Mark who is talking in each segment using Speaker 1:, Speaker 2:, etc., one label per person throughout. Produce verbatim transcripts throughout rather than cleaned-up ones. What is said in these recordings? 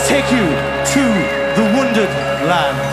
Speaker 1: take you to the wounded land.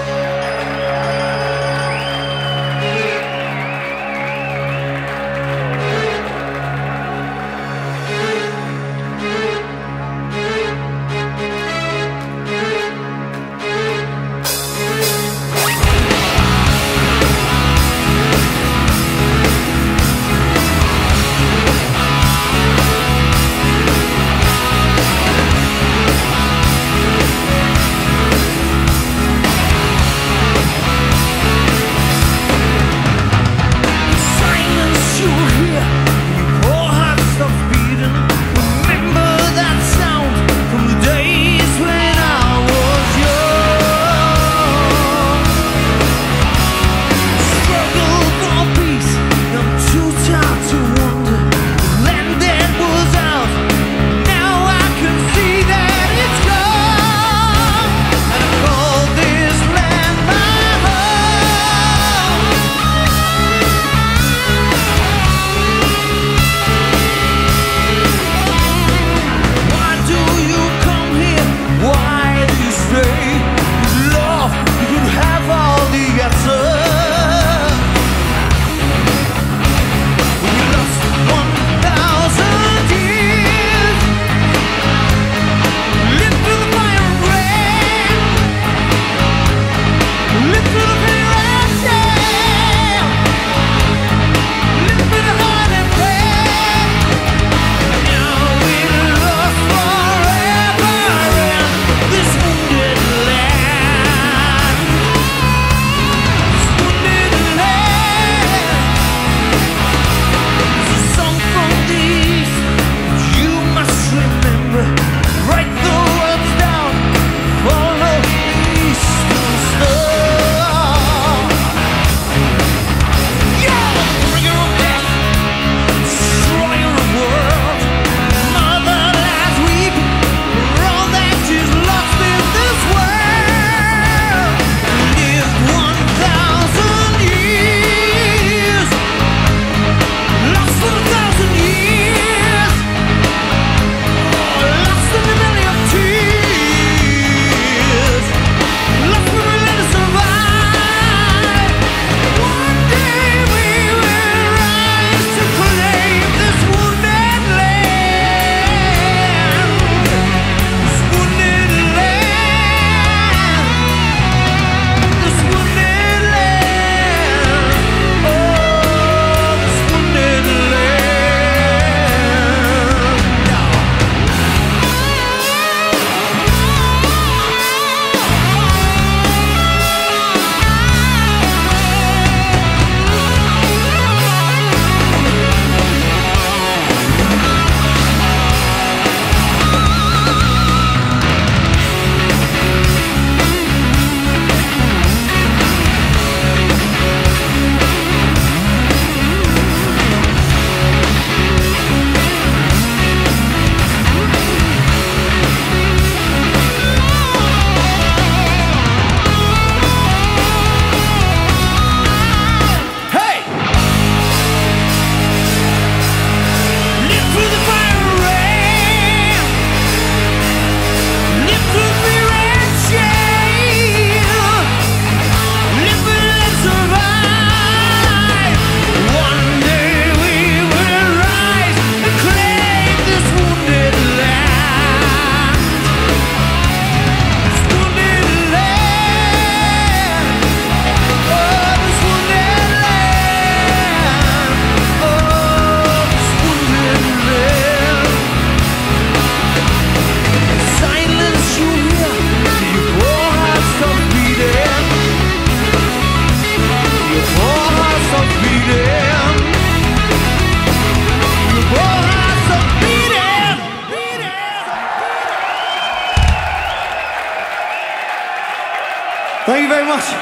Speaker 1: Thank you very much.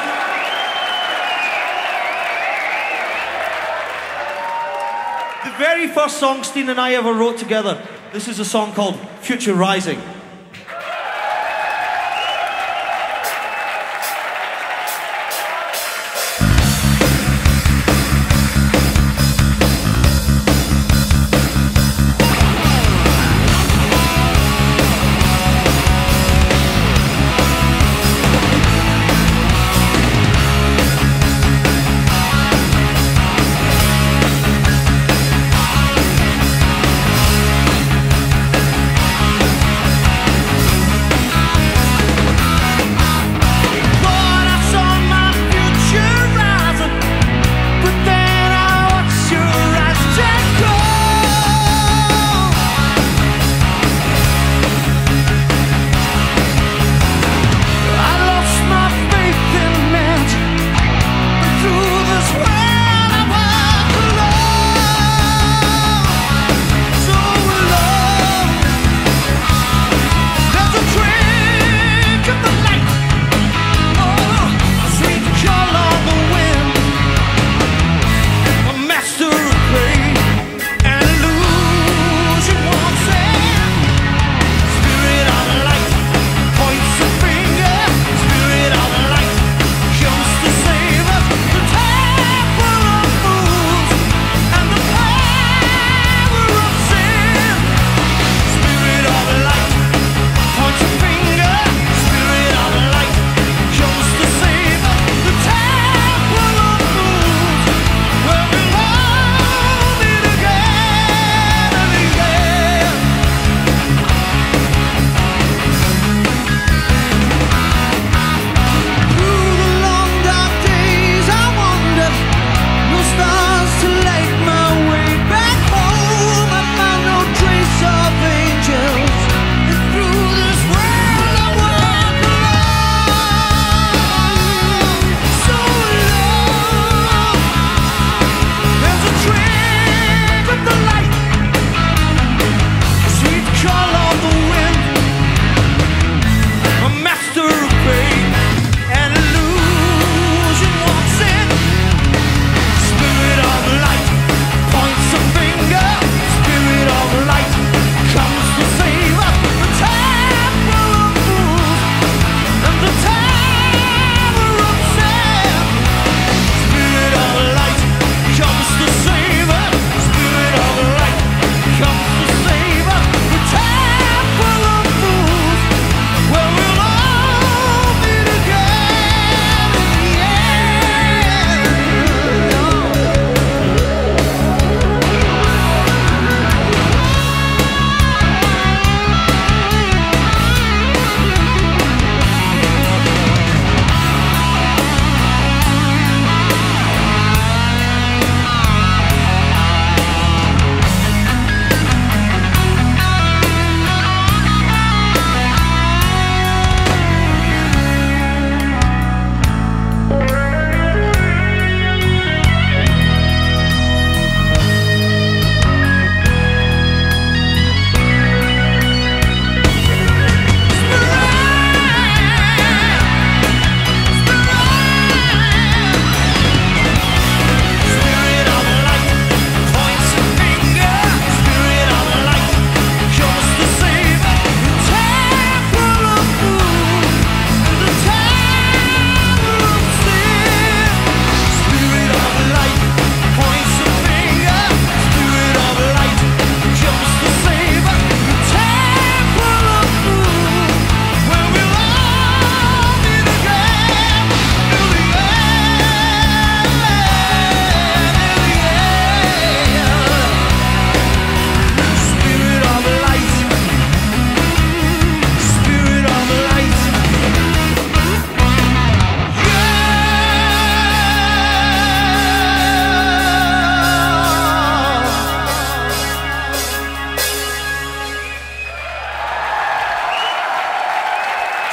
Speaker 1: The very first song Steen and I ever wrote together, this is a song called Future Rising.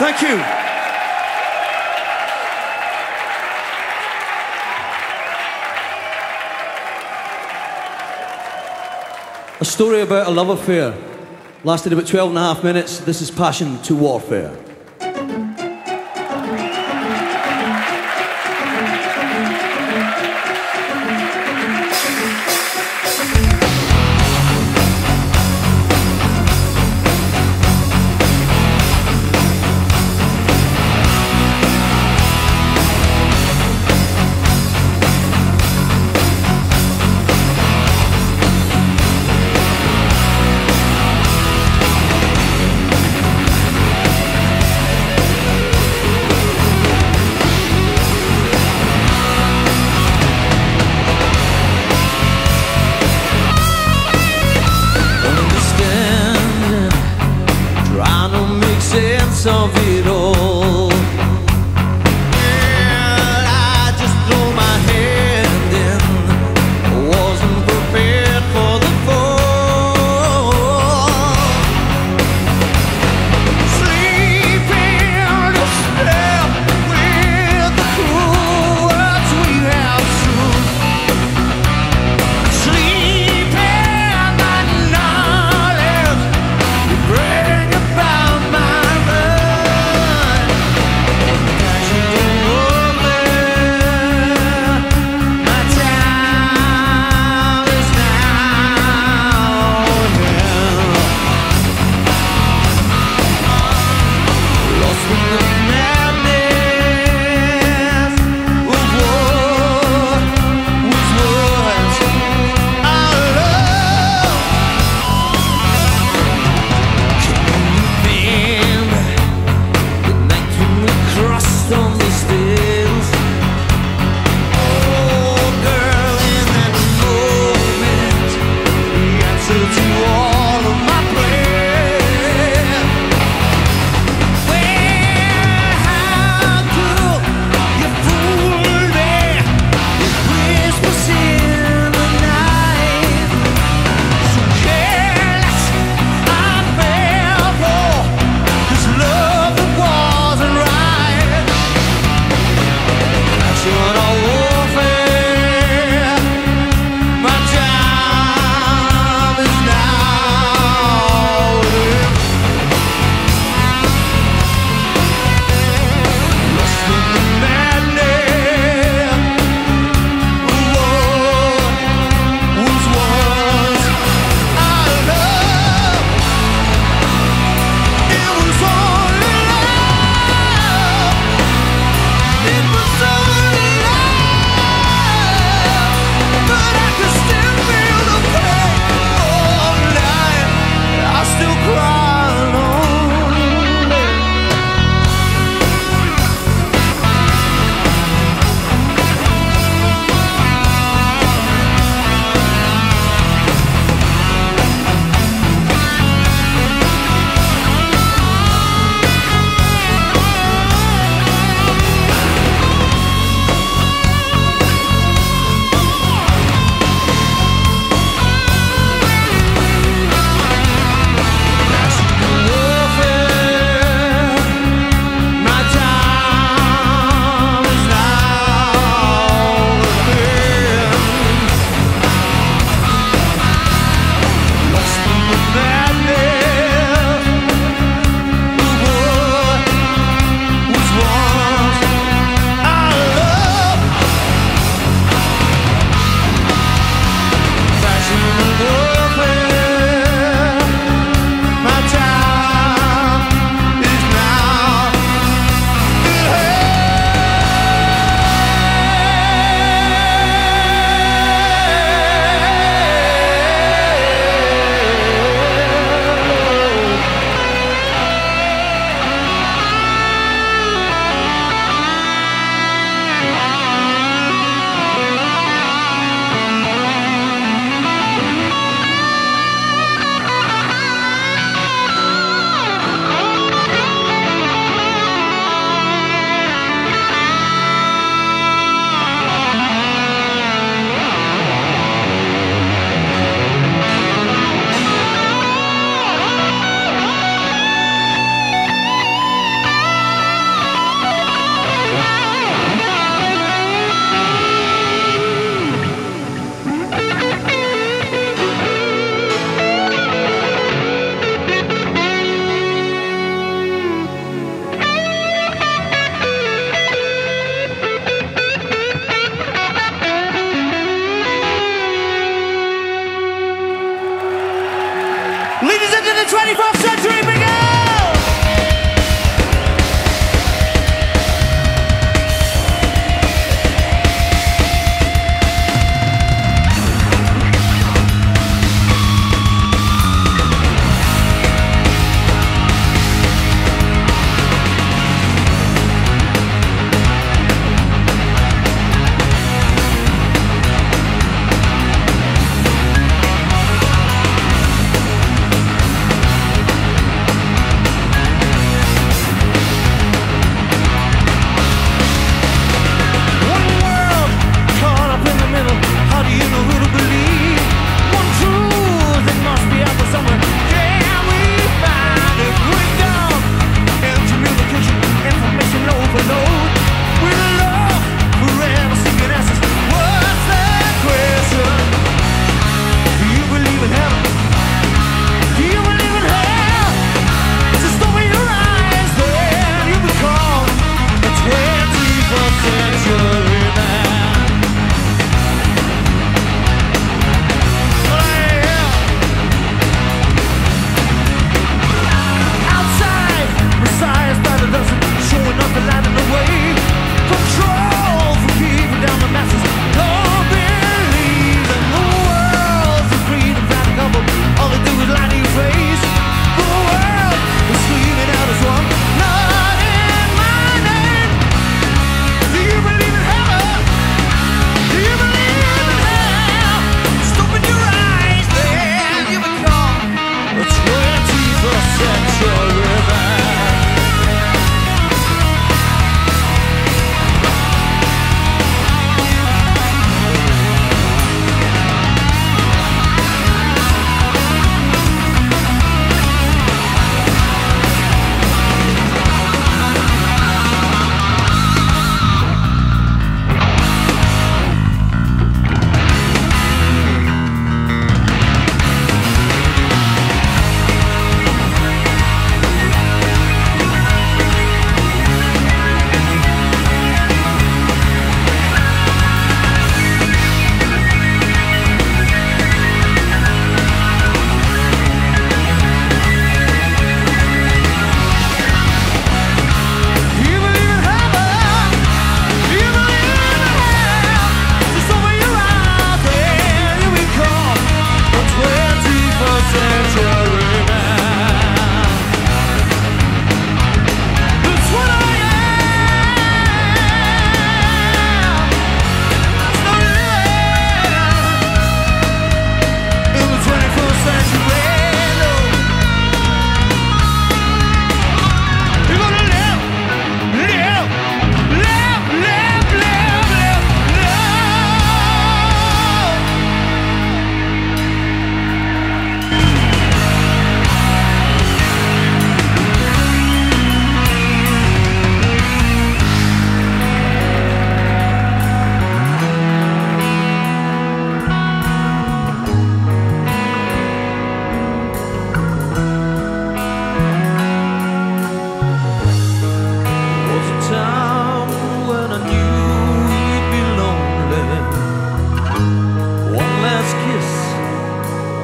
Speaker 1: Thank you. A story about a love affair. Lasted about twelve and a half minutes. This is Passion to Warfare.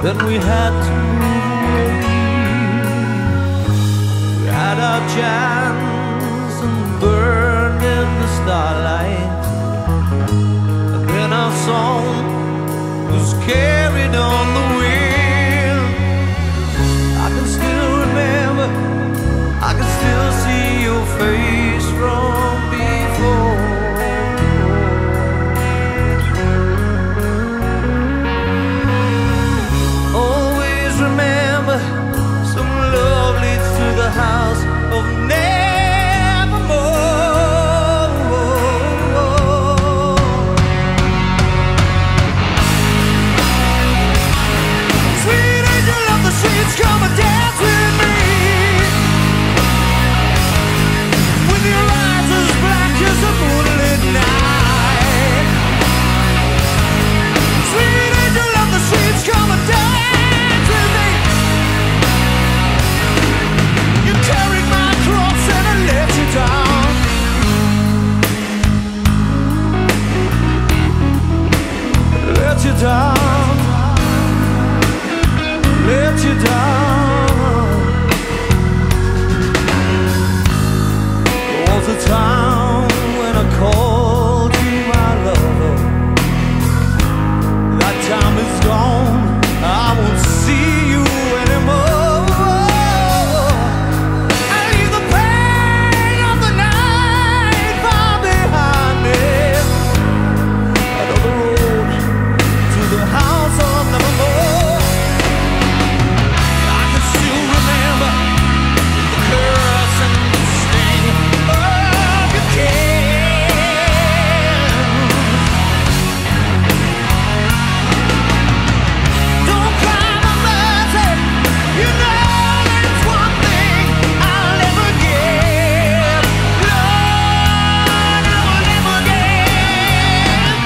Speaker 1: then we had to move away. We had our chance and burned in the starlight, and then our song was carried on the wind. I can still remember, I can still see your face from before. Always remember, some love leads to the house of nevermore. Sweet angel of the streets, come and dance with me. Your eyes as black as a moonlit night. Sweet angel of the streets, come and dance with me. You carried my cross and I let you down. Let you down. Let you down. Was a time when I called you my love. That time is gone, I won't see you anymore. I leave the pain of the night far behind me. I know the road to the house of nevermore. I can still remember the curse and the sting of your kiss. Don't cry my mercy, you know there's one thing I'll never give. Lord, I will never give.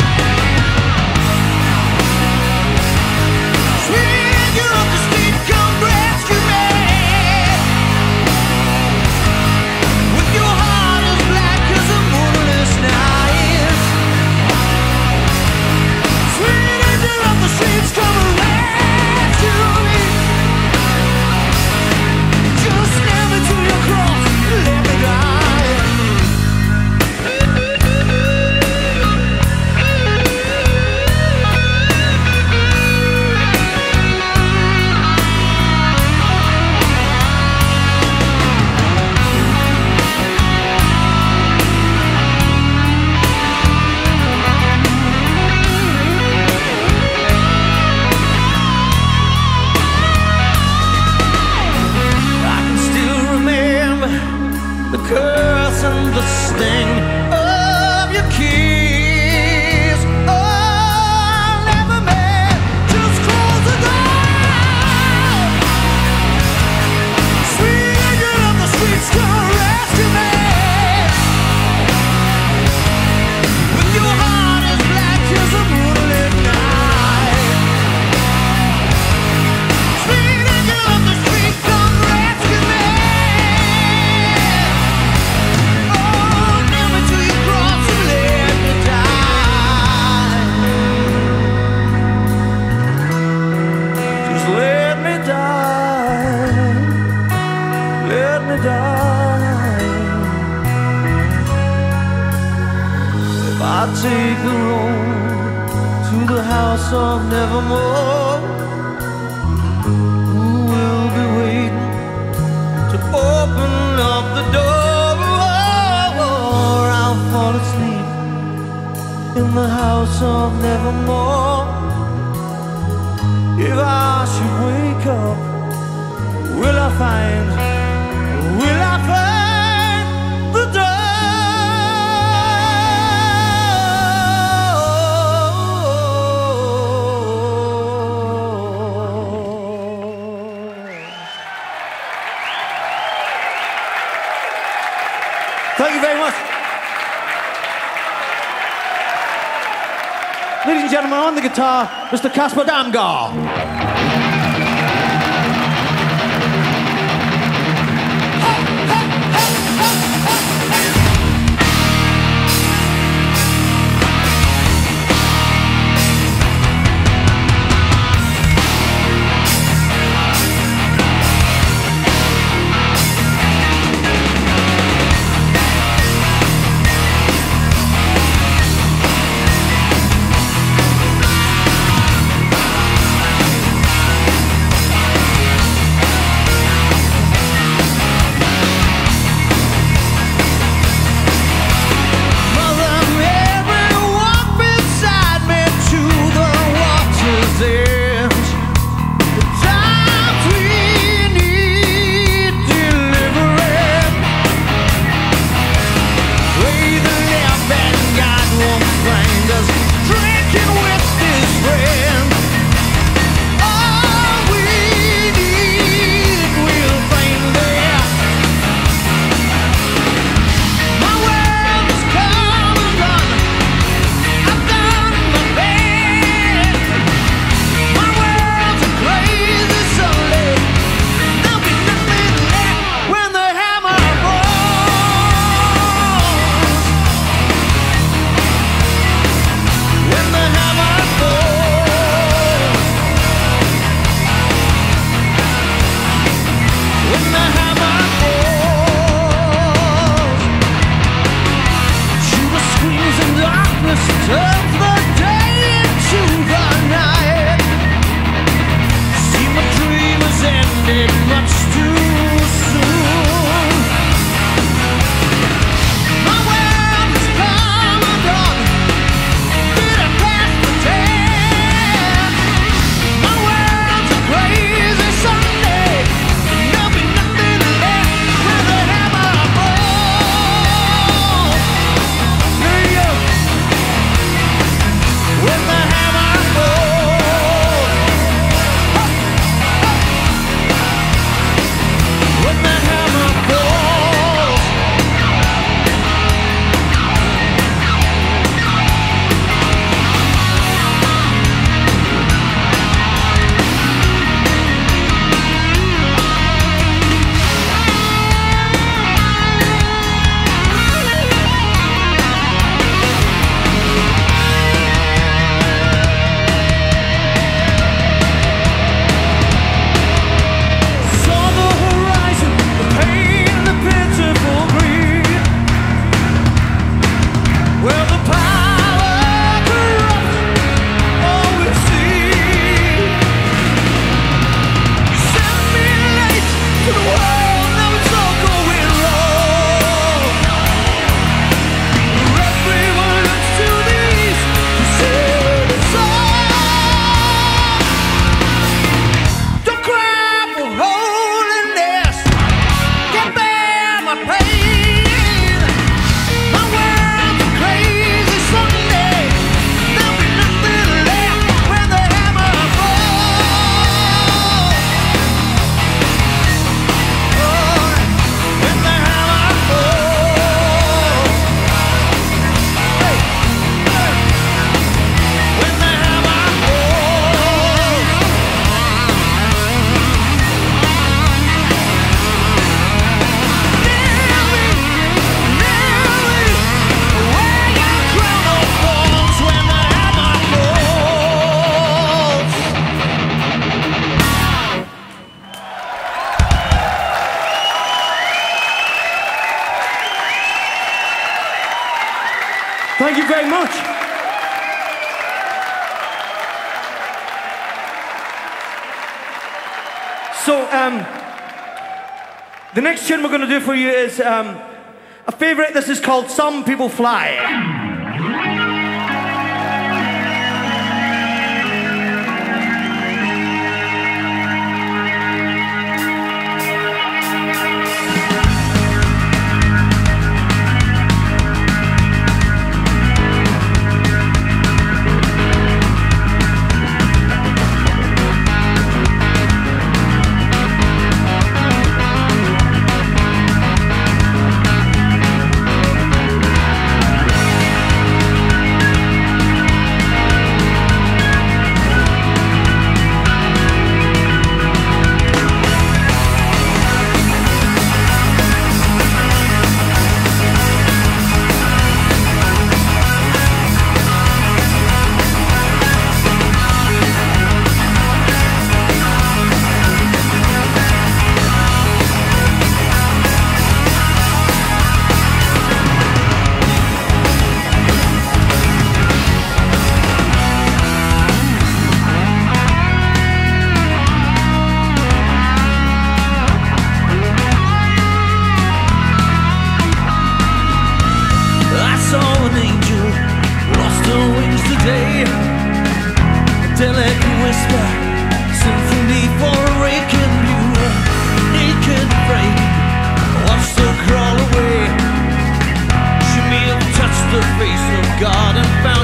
Speaker 1: Sweet angel of the street, come rescue me. With your heart as black as a moonless night. Sweet angel of the streets, come and rescue me. Just nail me to your cross, let me die. I can still remember the curse and the sting of your kiss. Oh, never man, just close the door. Sweet angel of the streets, come rescue me. With your heart as black as a moonlit night. Sweet angel of the streets, come rescue me. Oh, nail me to your cross and let me die. Just let me die. Let me die. If I take the road to the house of nevermore, who will be waiting to open up the door? Or I'll fall asleep in the house of nevermore. If I should wake up, will I find, will I find the door? Thank you very much. Ladies and gentlemen, on the guitar, Mister Casper Damgaard. find us drinking with his friends. All we need, we'll find there. My world is come and gone. I've done my best. My world's a crazy Sunday. There'll be nothing left when the hammer falls. When the hammer falls. When the hammer falls. She was screams in darkness, turns the day into the night. See, my dream has ended much too soon. My world has come and gone. Did I pass the test? My world's a crazy Sunday. There'll be nothing left when the hammer falls. There you go. When the hammer falls. When the hammer falls. Saw the horizon, the pain, the pitiful greed. Well, the power corrupts all we see. You sent me late to the world, now it's all going wrong. Everyone looks to the east to see the sun. Don't cry for holiness. Can't bear my pain. My world's a crazy Sunday. There'll be nothing left when the hammer falls. Oh, when the hammer falls. Hey, hey. When the hammer falls. Nearly, nearly, where your crown falls when the hammer falls.
Speaker 2: Thank you very much. So, um, the next tune we're going to do for you is um, a favorite. This is called Some People Fly.
Speaker 1: God and found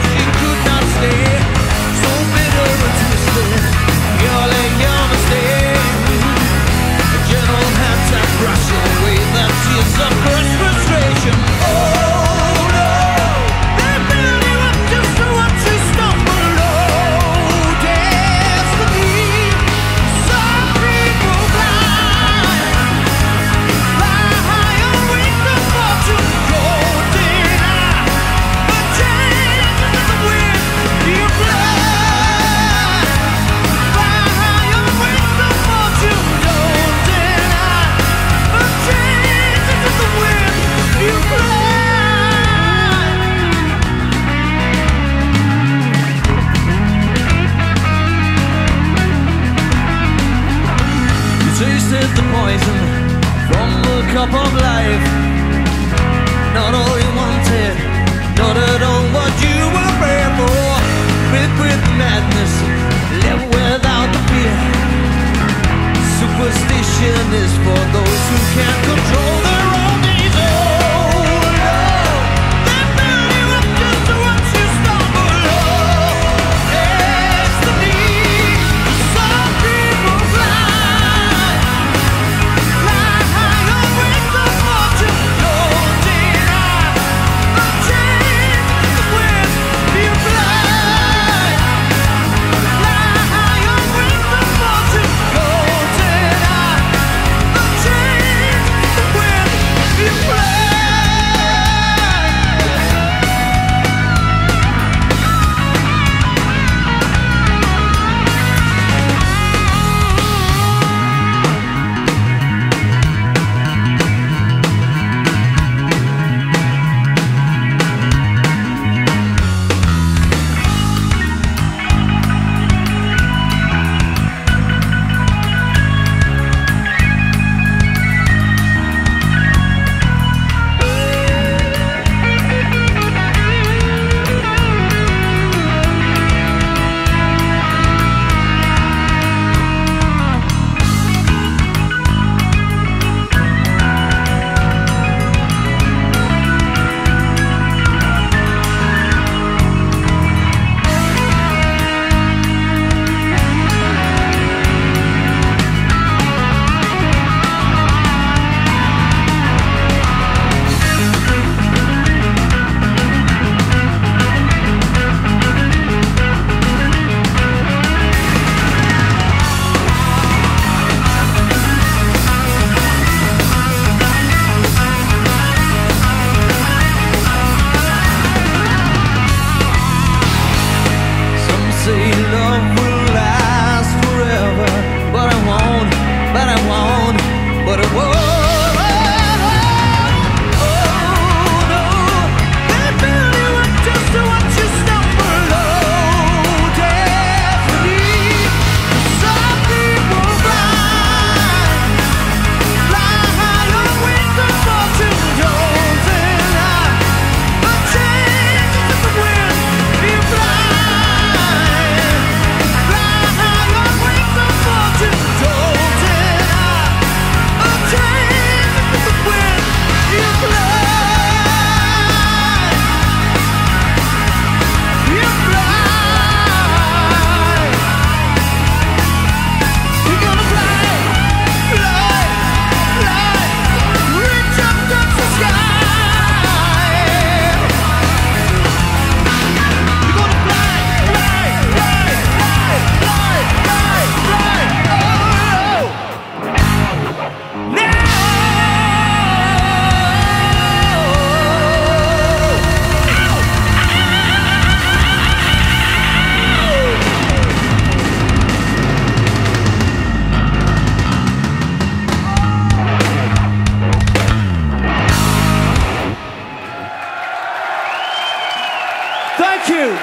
Speaker 2: Thank you.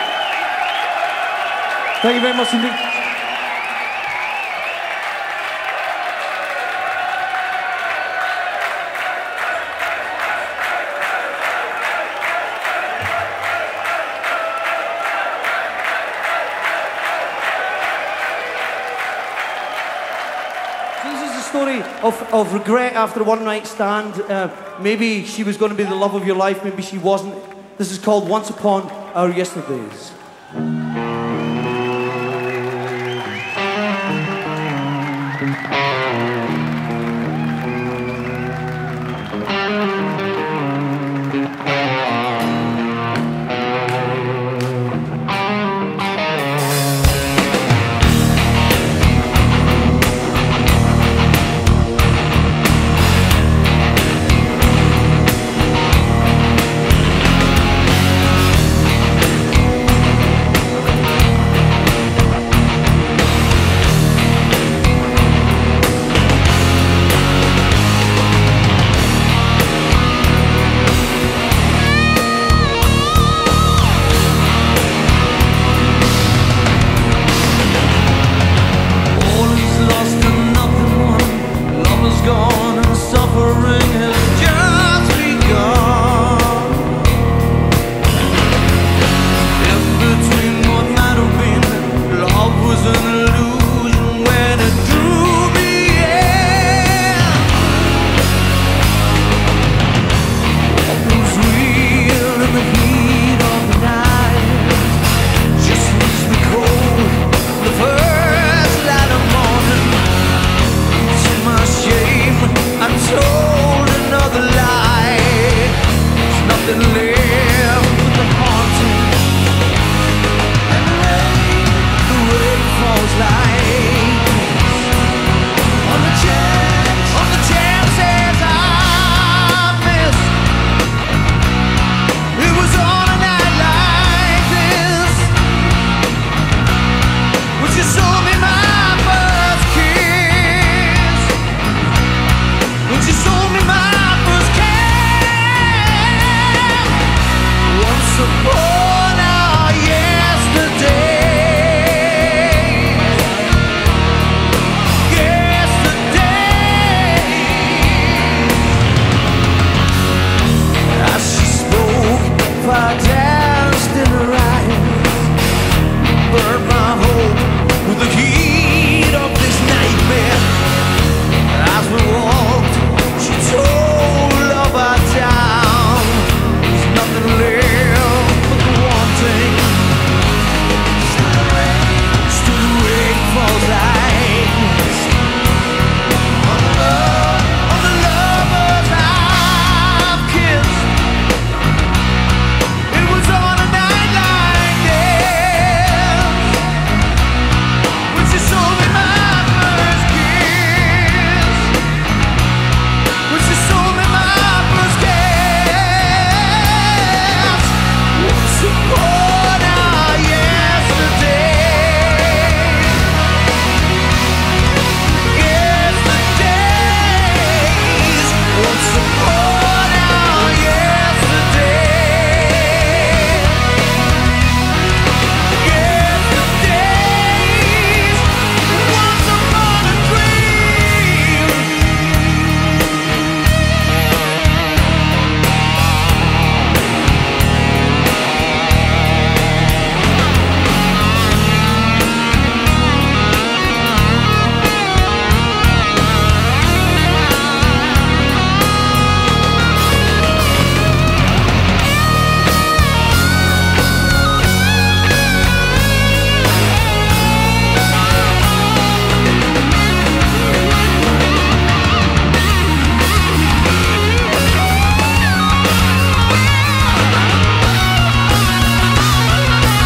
Speaker 2: Thank you very much indeed. This is a story of, of regret after a one-night stand. Uh, maybe she was going to be the love of your life, maybe she wasn't. This is called Once Upon Our Yesterdays.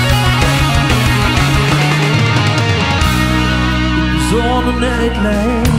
Speaker 1: on a nightlight.